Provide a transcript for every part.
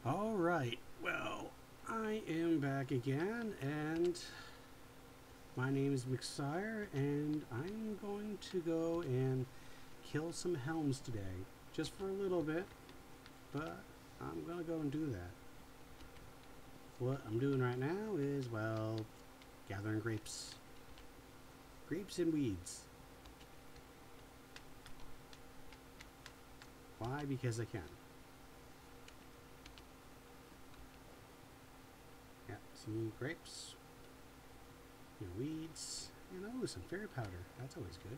Alright, well, I am back again, and my name is McSire, and I'm going to go and kill some helms today. Just for a little bit, but I'm going to go and do that. What I'm doing right now is, well, gathering grapes. Grapes and weeds. Why? Because I can. Yeah, some grapes, weeds, and oh, some fairy powder. That's always good.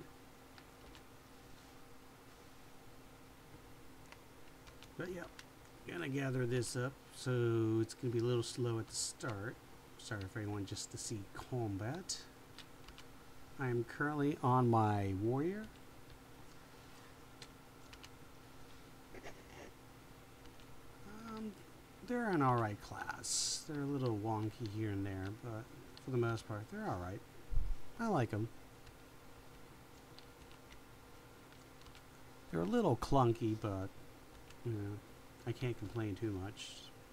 But yeah, gonna gather this up, so it's gonna be a little slow at the start. Sorry for anyone just to see combat. I'm currently on my warrior. They're an alright class. They're a little wonky here and there, but for the most part, they're alright. I like them. They're a little clunky, but, you know, I can't complain too much.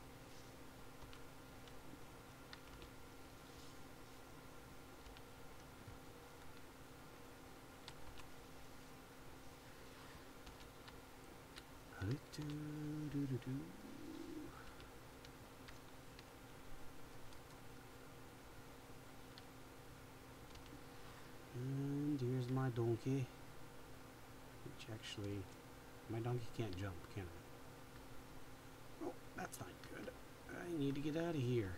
And here's my donkey. Which actually, my donkey can't jump, can it? Oh, that's not good. I need to get out of here.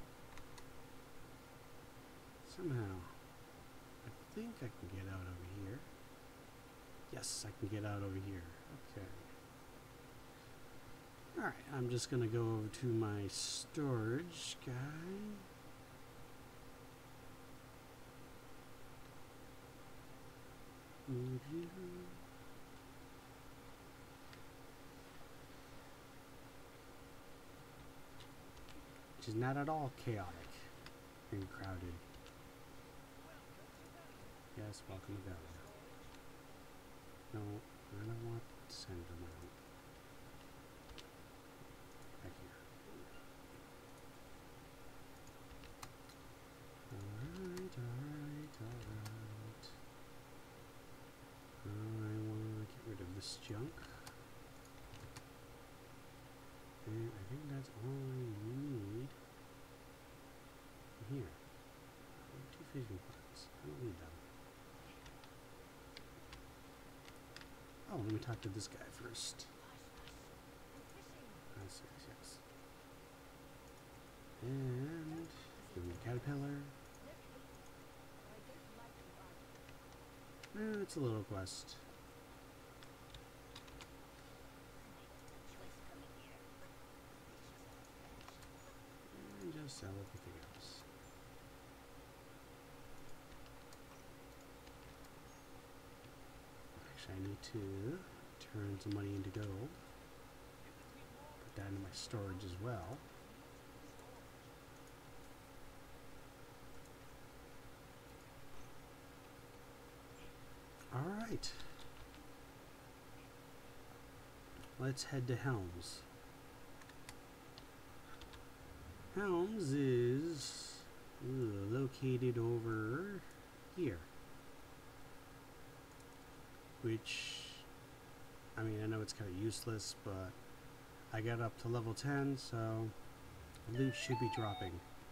Somehow. I think I can get out over here. Yes, I can get out over here. Okay. Alright, I'm just gonna go over to my storage guy. Which is not at all chaotic and crowded. Yes, welcome to Valley. No, I don't want Cinder Mount. Back here. Alright. I want to get rid of this junk. And I think that's all I need here. 2 fishing pots. I don't need them. Oh, let me talk to this guy first. Yes. And give me a caterpillar. It's a little quest. And just sell everything else. Actually, I need to turn some money into gold. Put that into my storage as well. Alright. Let's head to Helms. Helms is located over here. Which, I mean, I know it's kind of useless, but I got up to level 10, so loot should be dropping.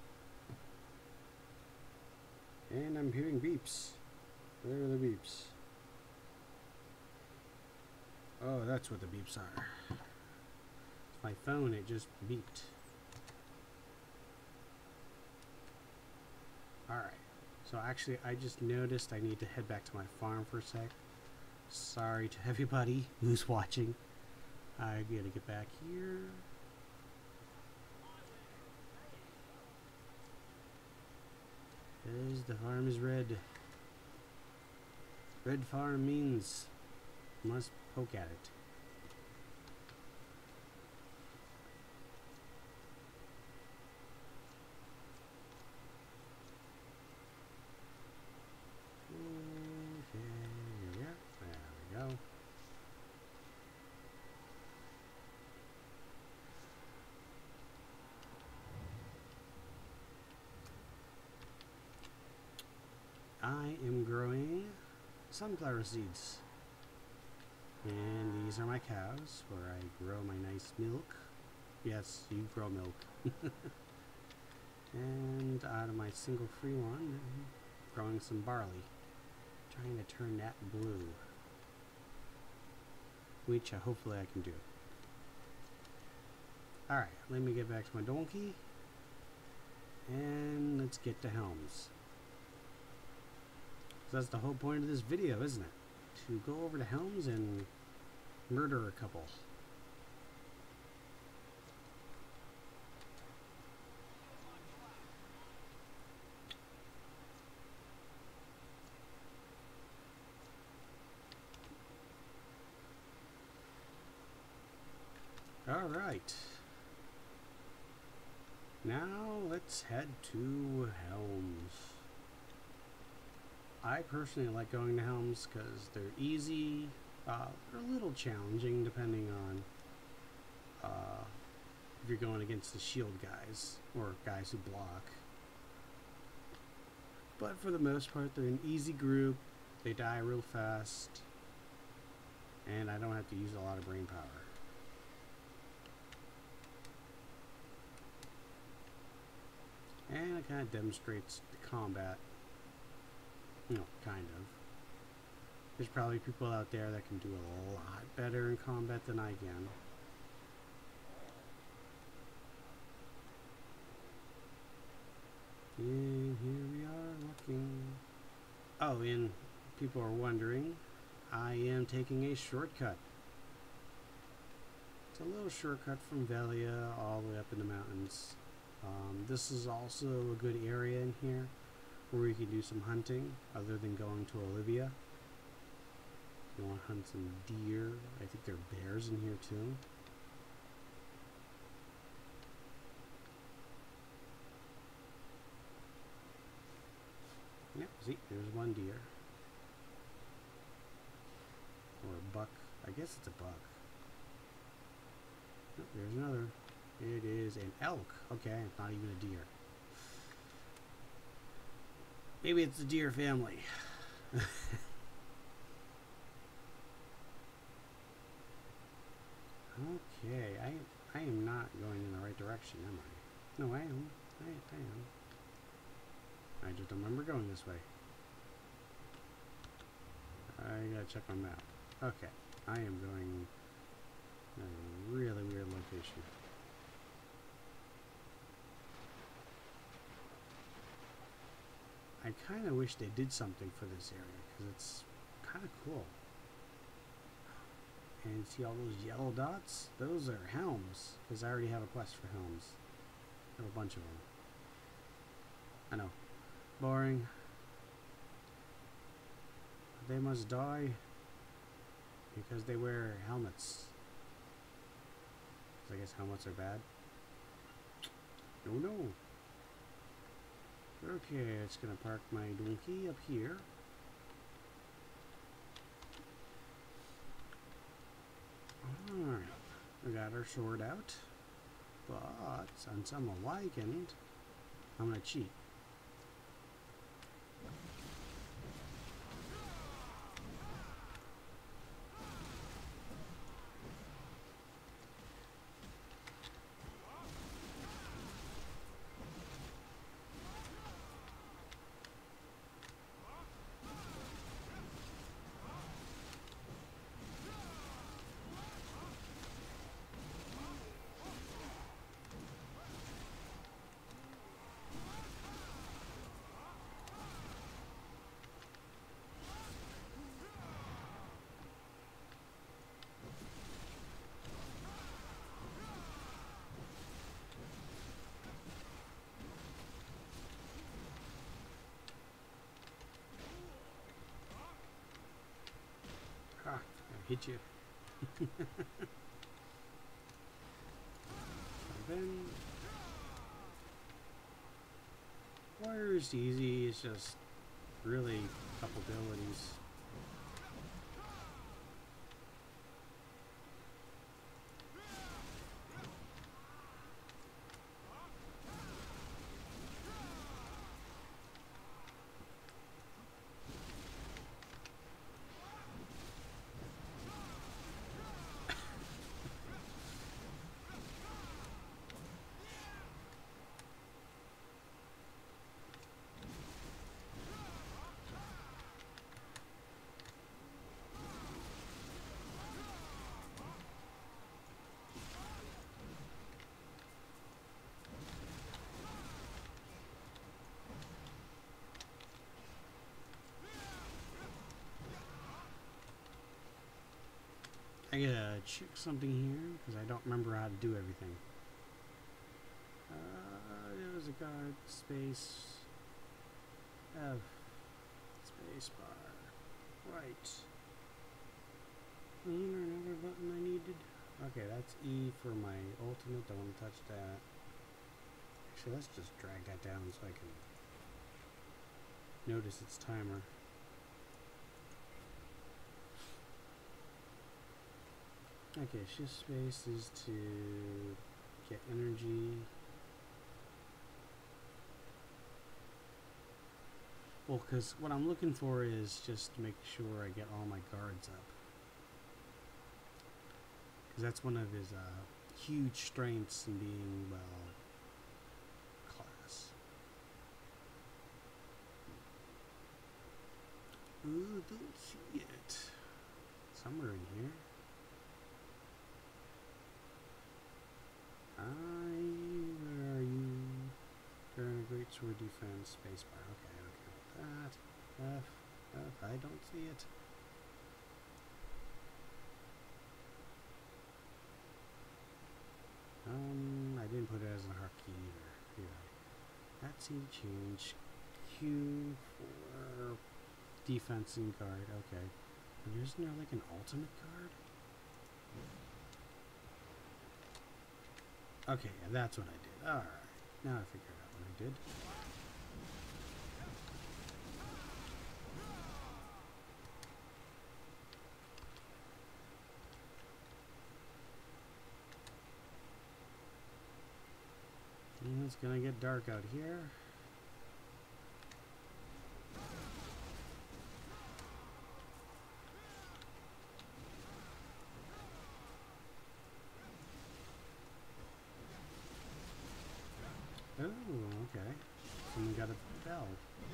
And I'm hearing beeps. Where are the beeps? Oh, that's what the beeps are. It's my phone, it just beeped. Alright, so actually I just noticed I need to head back to my farm for a sec. Sorry to everybody who's watching. I gotta get back here. As the farm is red. Red farm means must poke at it. Okay, there we go. am growing sunflower seeds. And these are my cows where I grow my nice milk. Yes, you grow milk. And out of my single free one, I'm growing some barley. Trying to turn that blue. Which hopefully I can do. Alright, let me get back to my donkey. And let's get to Helms. So that's the whole point of this video, isn't it? To go over to Helms and murder a couple. Alright. Now let's head to Helms. I personally like going to Helms because they're easy. They're a little challenging depending on if you're going against the shield guys or guys who block. But for the most part, they're an easy group. They die real fast. And I don't have to use a lot of brain power. And it kind of demonstrates the combat. You know, kind of. There's probably people out there that can do a lot better in combat than I can. And here we are walking. Oh, and people are wondering, I am taking a shortcut. It's a little shortcut from Velia all the way up in the mountains. This is also a good area in here where you can do some hunting other than going to Olivia. You want to hunt some deer. I think there are bears in here too. Yep, see, there's one deer. Or a buck. I guess it's a buck. Oh, there's another. It is an elk. Okay, it's not even a deer. Maybe it's the deer family. Okay, I am not going in the right direction, am I? No, I am. I am. I just don't remember going this way. I gotta check my map. Okay, I am going in a really weird location. I kind of wish they did something for this area because it's kind of cool. And see all those yellow dots? Those are Helms, because I already have a quest for Helms. I have a bunch of them. I know. Boring. They must die because they wear helmets. So I guess helmets are bad. Oh no. Okay, it's gonna park my donkey up here. Alright, we got our sword out, but since I'm awakened, I'm gonna cheat. Ah, I hit you. Then Warrior is easy, it's just really a couple abilities. gotta check something here because I don't remember how to do everything. There's a guard, space, F, space bar, right. Another button I needed. Okay, that's E for my ultimate. Don't want to touch that. Actually, let's just drag that down so I can notice its timer. Okay, shift space is to get energy. Well, because what I'm looking for is just to make sure I get all my guards up. Because that's one of his huge strengths in being, well, class. Ooh, don't see it. Somewhere in here. Where are you? Turn a great sword defense, spacebar. Okay, okay. That. F. I don't see it. I didn't put it as a hard key either. Yeah. That seemed to change. Q for defense and guard. Okay. And isn't there like an ultimate guard? Okay, yeah, that's what I did. Alright. Now I figured out what I did. And it's gonna get dark out here. Oh, okay. Someone got a bell.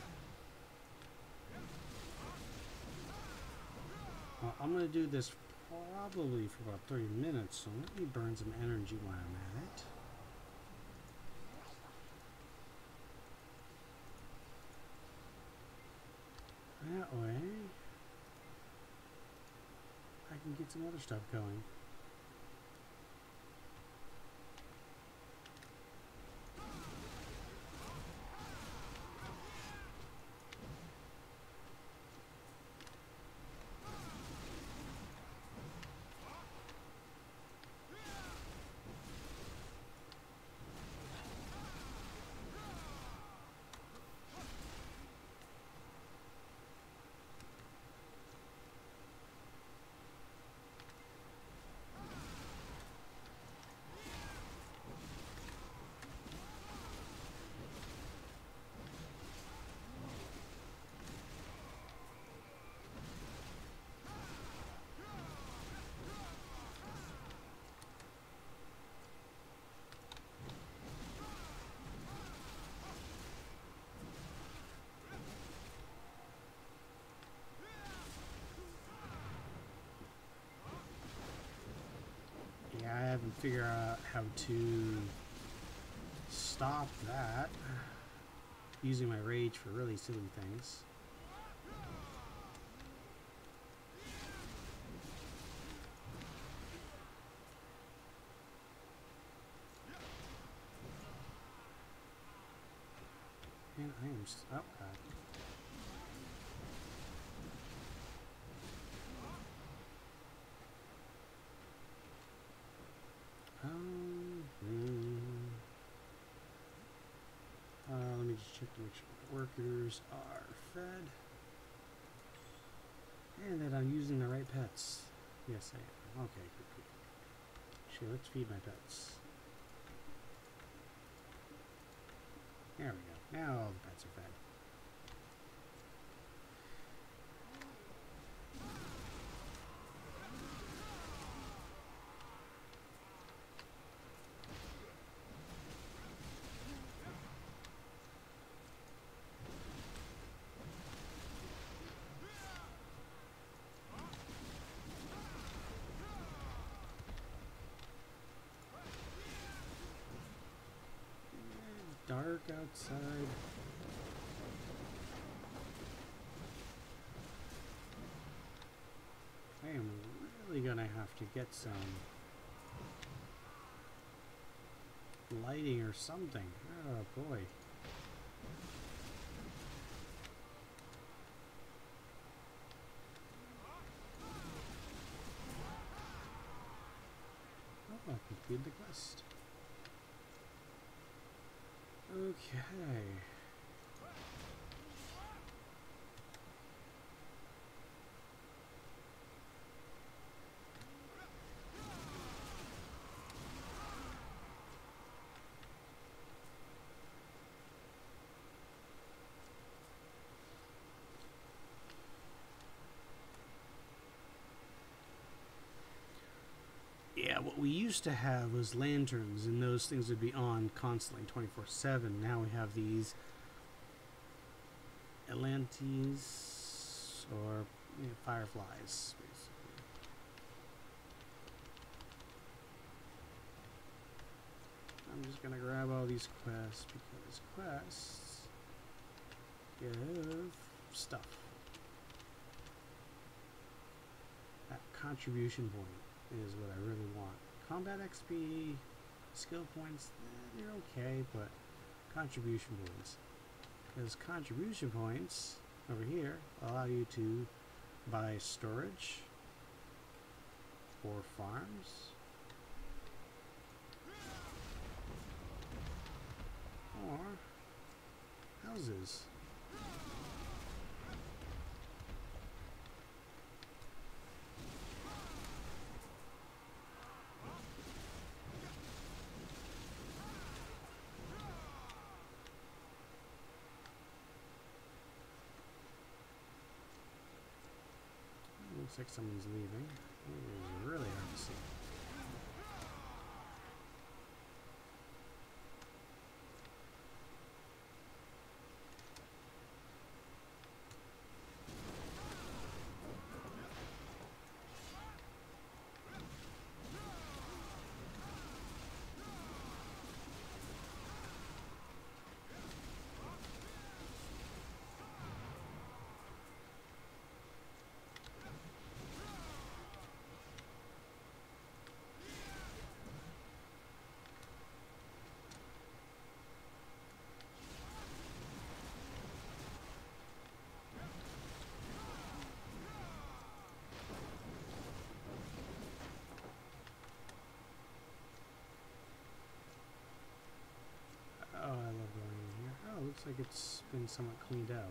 I'm going to do this probably for about 30 minutes, so let me burn some energy while I'm at it. That way, I can get some other stuff going. I haven't figured out how to stop that using my rage for really silly things. And I am oh god. Let me just check to make sure the workers are fed and that I'm using the right pets. Yes, I am. Okay, good. Sure, let's feed my pets. There we go. Now all the pets are fed. Dark outside. I am really gonna have to get some lighting or something. Oh boy. Oh, I completed the quest. Okay. Yeah, what we used to have was lanterns, and those things would be on constantly, 24/7. Now we have these Atlantes, or fireflies, basically. I'm just gonna grab all these quests, because quests give stuff. That contribution point is what I really want. Combat XP, skill points, they're okay, but contribution points. Because contribution points over here allow you to buy storage for farms or houses. Looks like someone's leaving. It is really hard to see. Oh, I love going in here. Oh, looks like it's been somewhat cleaned out.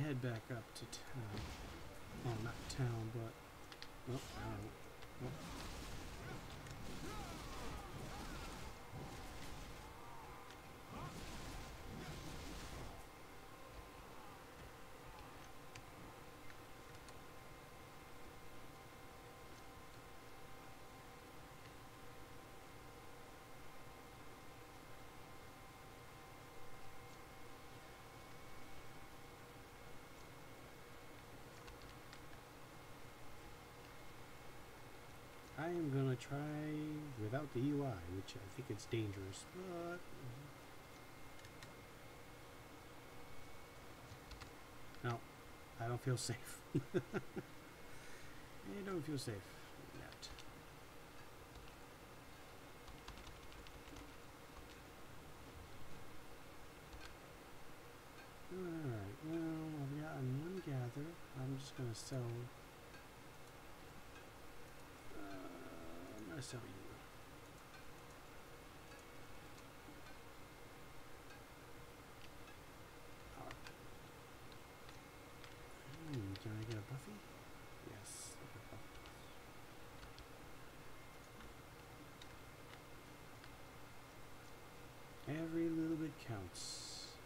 head back up to town. Well, not town, but... Oh, I don't know. Oh. I am gonna try without the UI, which I think it's dangerous, but no, I don't feel safe. I don't feel safe yet. Alright, well, I've got one gather. I'm just gonna sell. I'm gonna sell you. Can I get a Buffy? Yes. Every little bit counts.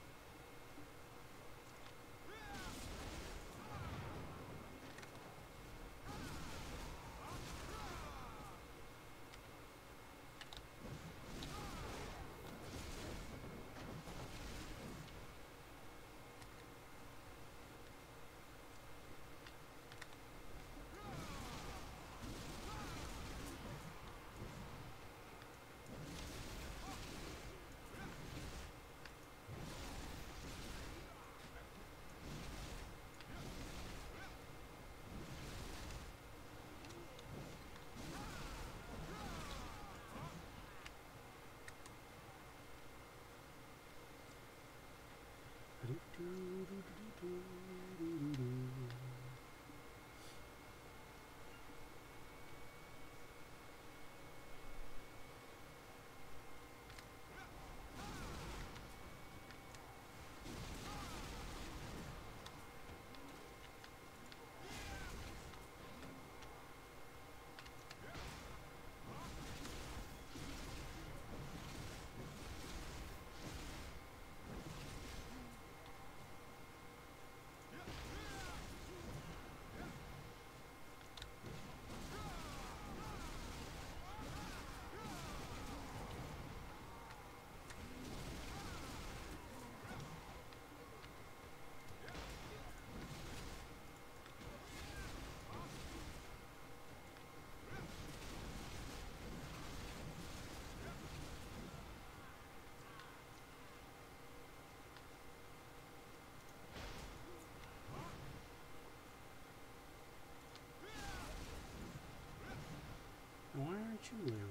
Why aren't you there?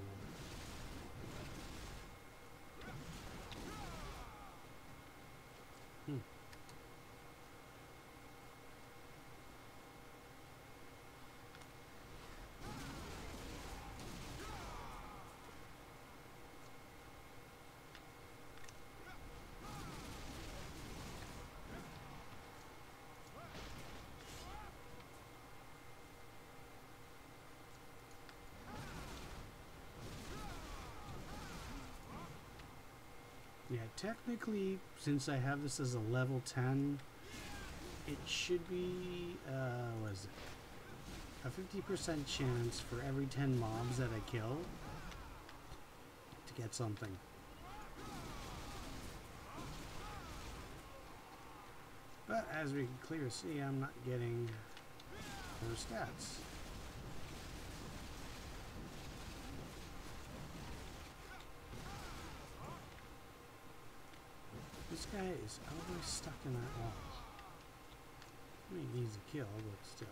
Yeah, technically, since I have this as a level 10, it should be, what is it? A 50% chance for every 10 mobs that I kill to get something. But as we can clearly see, I'm not getting those stats. This guy is always stuck in that wall. I mean, he's a kill, but still.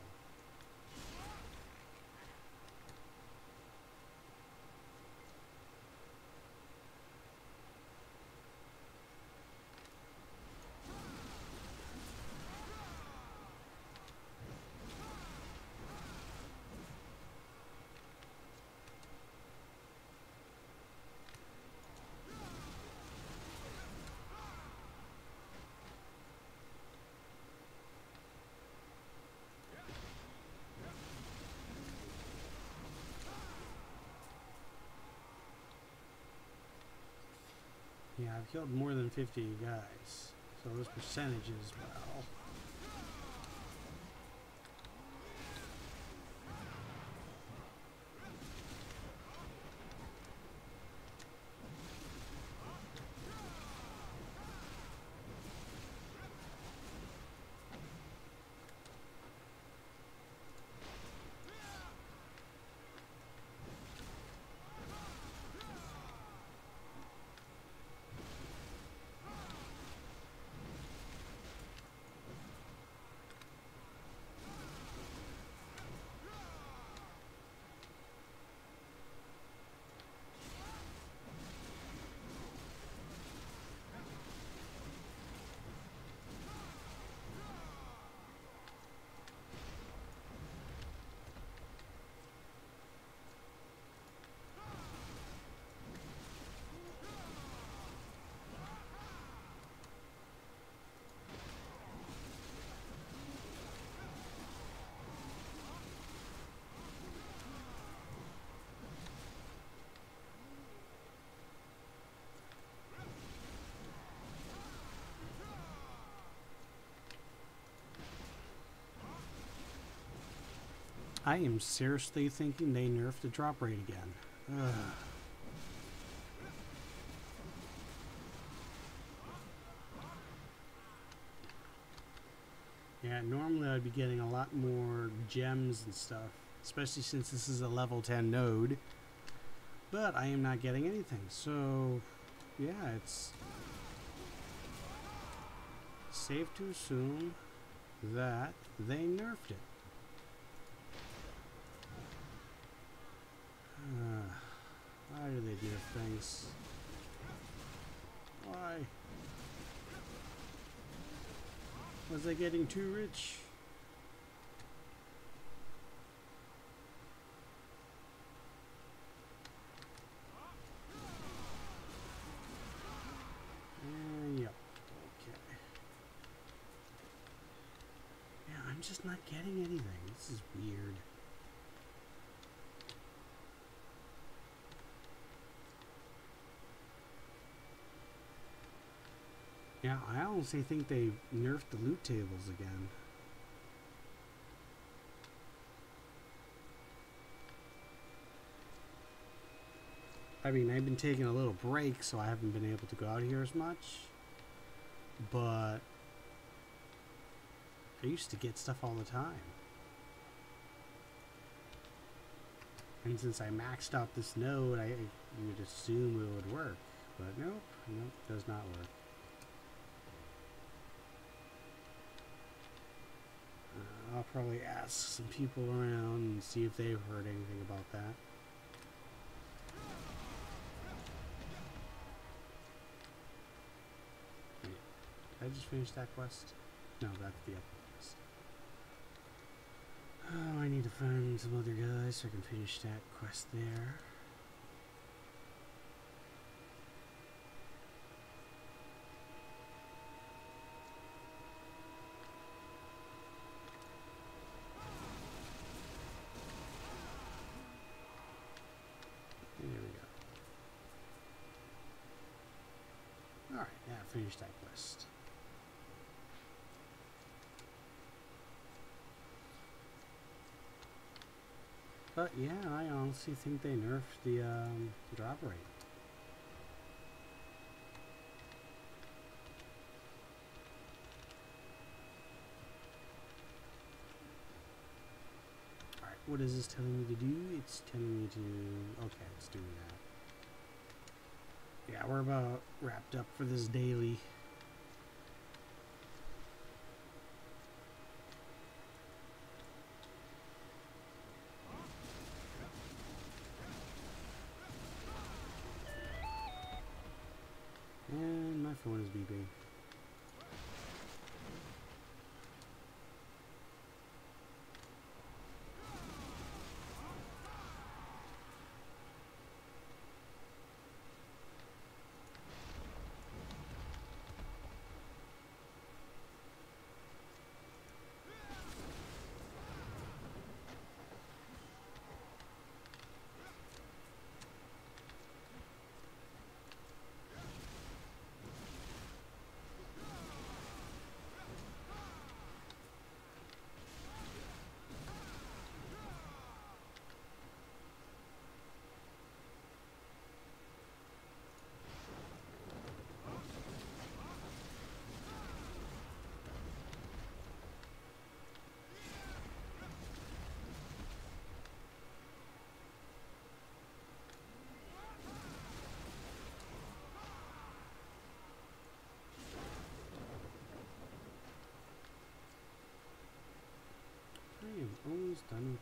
I've killed more than 50 guys. So those percentages, well... I am seriously thinking they nerfed the drop rate again. Ugh. Yeah, normally I'd be getting a lot more gems and stuff, especially since this is a level 10 node. But I am not getting anything, so yeah, it's safe to assume that they nerfed it. Why do they nerf things? Why? Was I getting too rich? Yep. Okay. Yeah, I'm just not getting anything. This is weird. Yeah, I honestly think they nerfed the loot tables again. I mean, I've been taking a little break, so I haven't been able to go out here as much. But I used to get stuff all the time. And since I maxed out this node, I would assume it would work. But nope, nope, does not work. I'll probably ask some people around and see if they've heard anything about that. Wait, did I just finish that quest? No, that's the other quest. Oh, I need to find some other guys so I can finish that quest there. Alright, yeah, finish that quest. But yeah, I honestly think they nerfed the drop rate. Alright, what is this telling me to do? It's telling me to... okay, it's doing that. Yeah, we're about wrapped up for this daily. And my phone is beeping.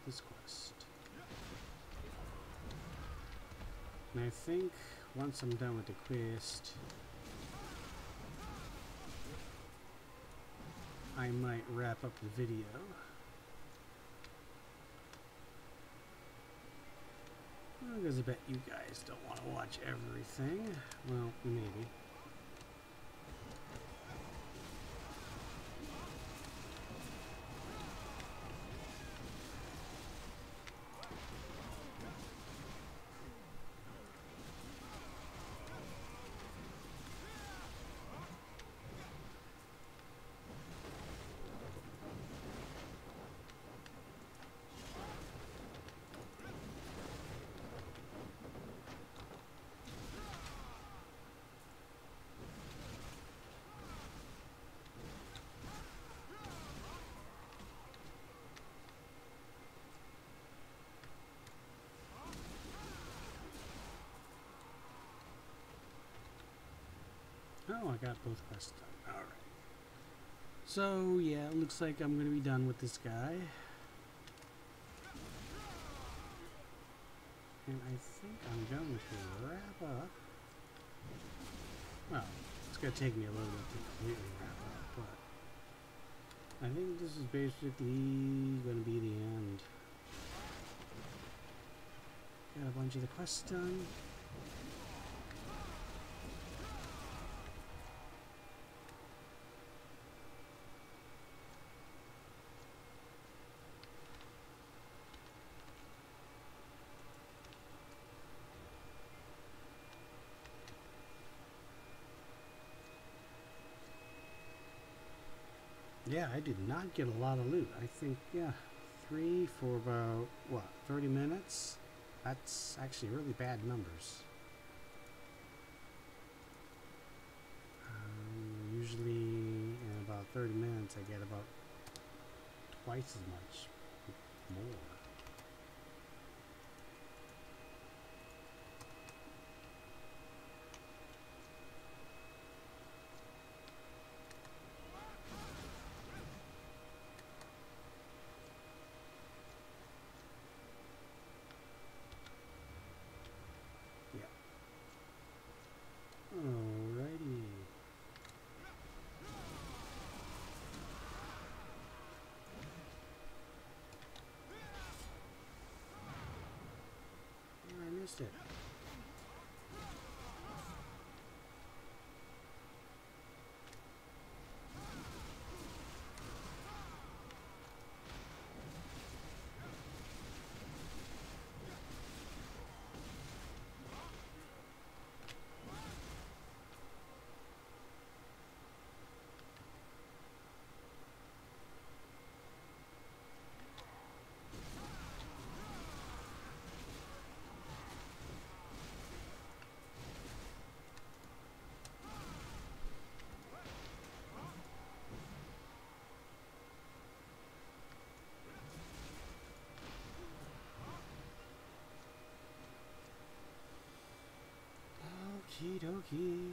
this quest. And I think once I'm done with the quest, I might wrap up the video. Because I bet you guys don't want to watch everything. Well, maybe. Oh, I got both quests done. Alright. So, yeah, it looks like I'm going to be done with this guy. And I think I'm going to wrap up. Well, it's going to take me a little bit to completely wrap up, but I think this is basically going to be the end. Got a bunch of the quests done. Yeah, I did not get a lot of loot. I think, yeah, 3 for about, what, 30 minutes? That's actually really bad numbers. Usually in about 30 minutes I get about twice as much more. Alrighty. Oh, I missed it. Okie dokie.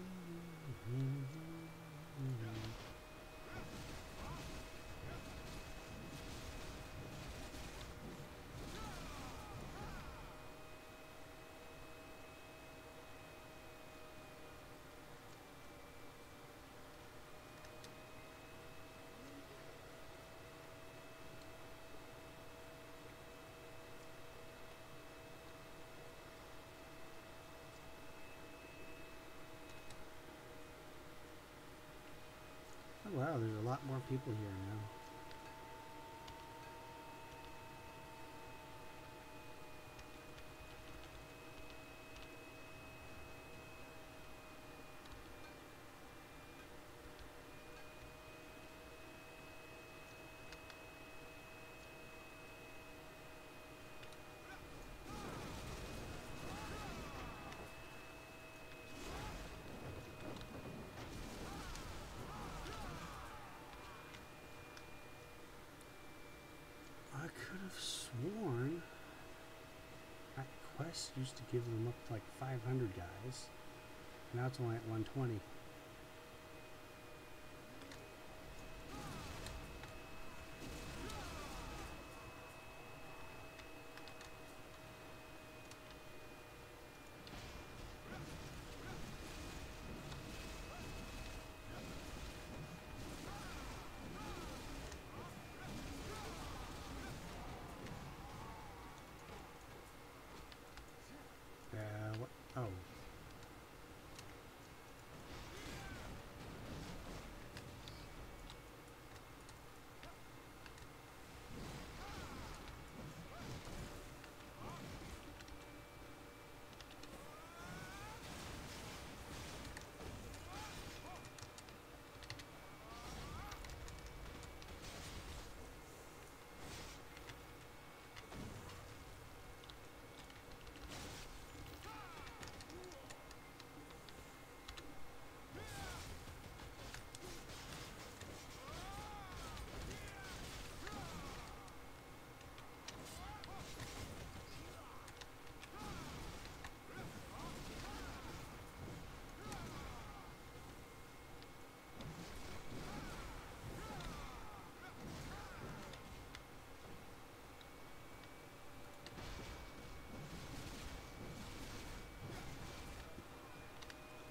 Oh wow, there's a lot more people here now. I could have sworn that quest used to give them up to like 500 guys. Now it's only at 120.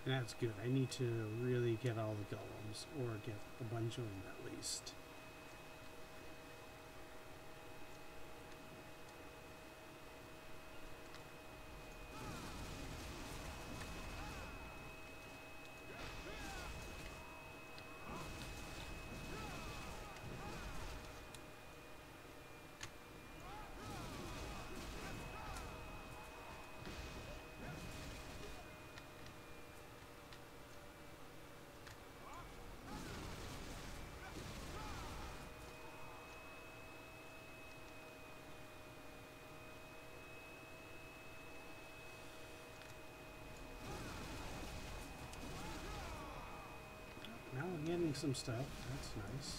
That's good. I need to really get all the golems, or get a bunch of them at least. Now I'm getting some stuff. That's nice.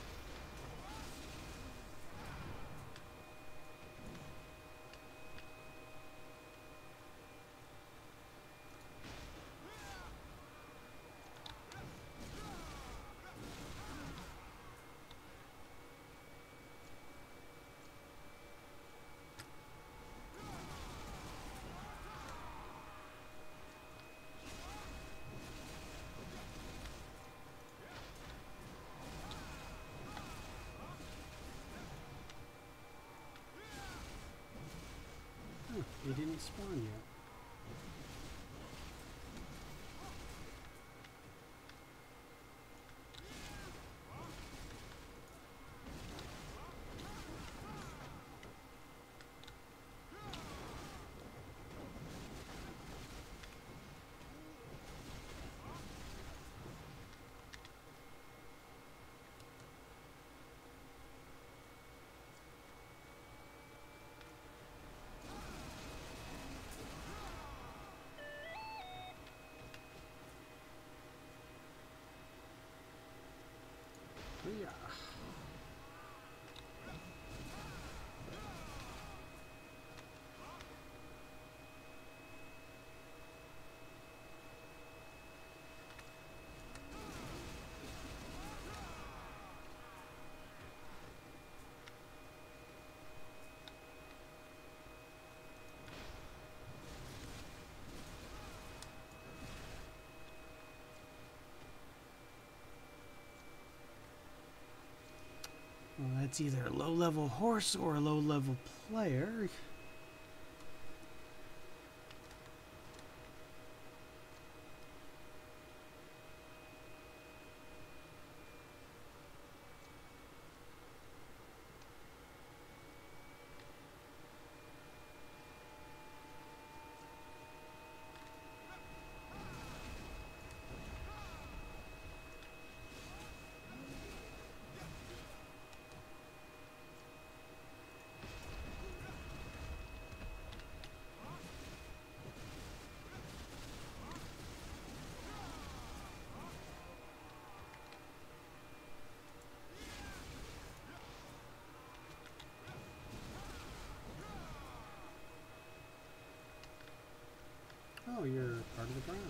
They didn't spawn yet. Yeah. Well, that's either a low-level horse or a low-level player. Oh, you're part of the ground.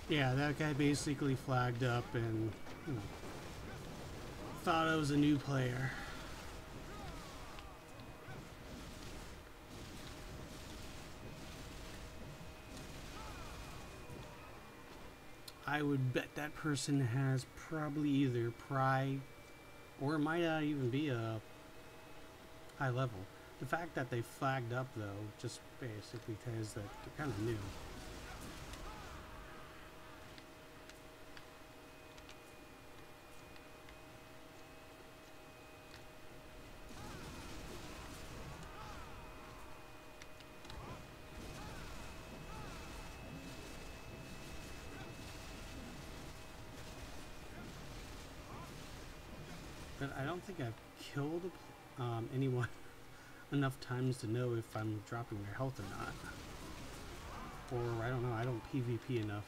Yeah, that guy basically flagged up and, you know, thought I was a new player. I would bet that person has probably either pride or it might not even be a high level. The fact that they flagged up though just basically tells that they're kind of new. But I don't think I've killed anyone enough times to know if I'm dropping their health or not. Or, I don't know, I don't PvP enough.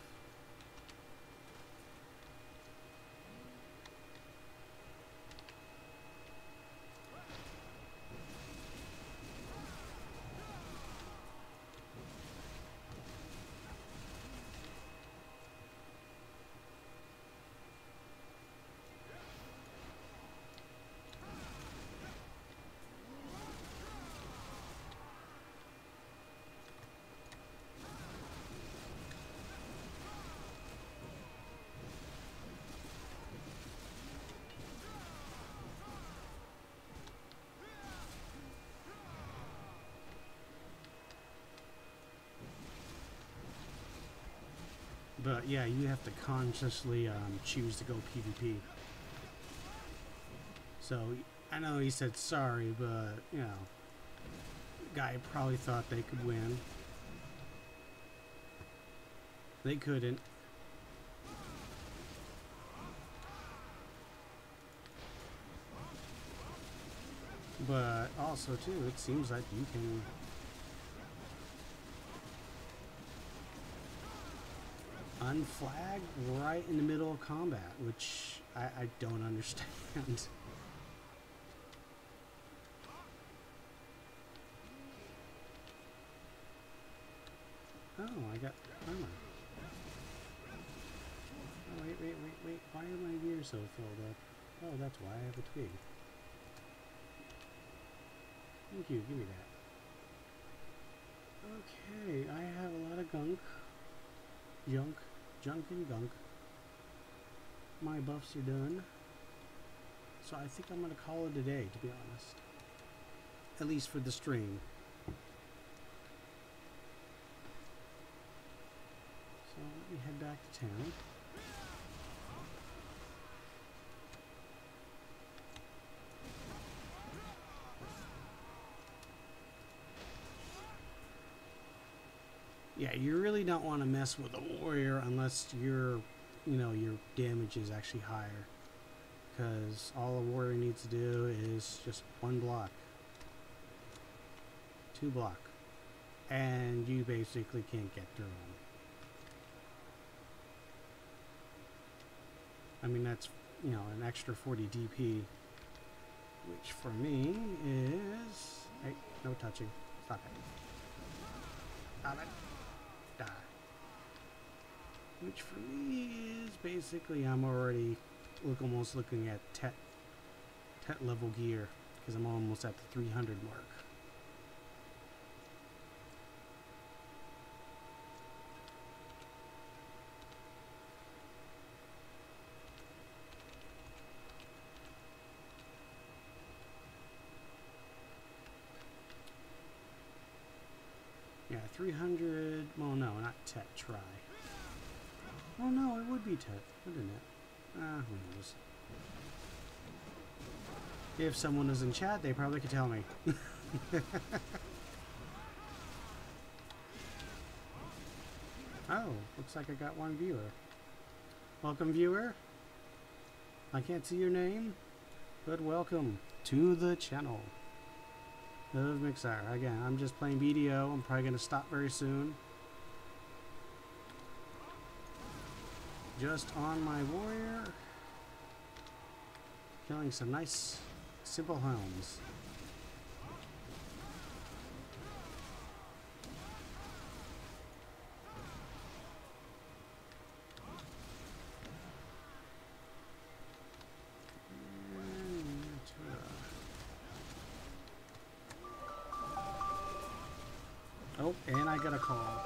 But yeah, you have to consciously choose to go PvP. So I know he said sorry, but you know, the guy probably thought they could win. They couldn't. But also too, it seems like you can unflag right in the middle of combat, which I don't understand. Oh, I got armor. Oh, wait. Why are my gears so filled up? Oh, that's why I have a twig. Thank you, give me that. Okay, I have a lot of gunk. Junk and gunk. My buffs are done. So I think I'm gonna call it a day, to be honest. At least for the stream. So let me head back to town. Yeah, you really don't want to mess with a warrior unless your damage is actually higher. Because all a warrior needs to do is just one block. 2 block. And you basically can't get through them. I mean, that's, an extra 40 DP. Which for me is... Hey, no touching. Stop it. Stop it. Die. Which for me is basically I'm already almost looking at Tet level gear because I'm almost at the 300 mark. Yeah, 300. Well, no, not Tet. Try. Oh no, it would be Tet, wouldn't it? Who knows? If someone was in chat, they probably could tell me. Oh, looks like I got one viewer. Welcome, viewer. I can't see your name, but welcome to the channel of Mixire. Again, I'm just playing BDO. I'm probably going to stop very soon. Just on my warrior. Killing some nice, simple hounds. got a call.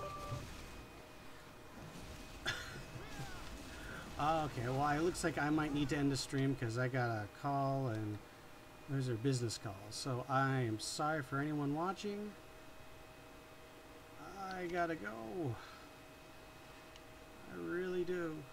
Okay, well, it looks like I might need to end the stream because I got a call and those are business calls. So I am sorry for anyone watching. I gotta go. I really do.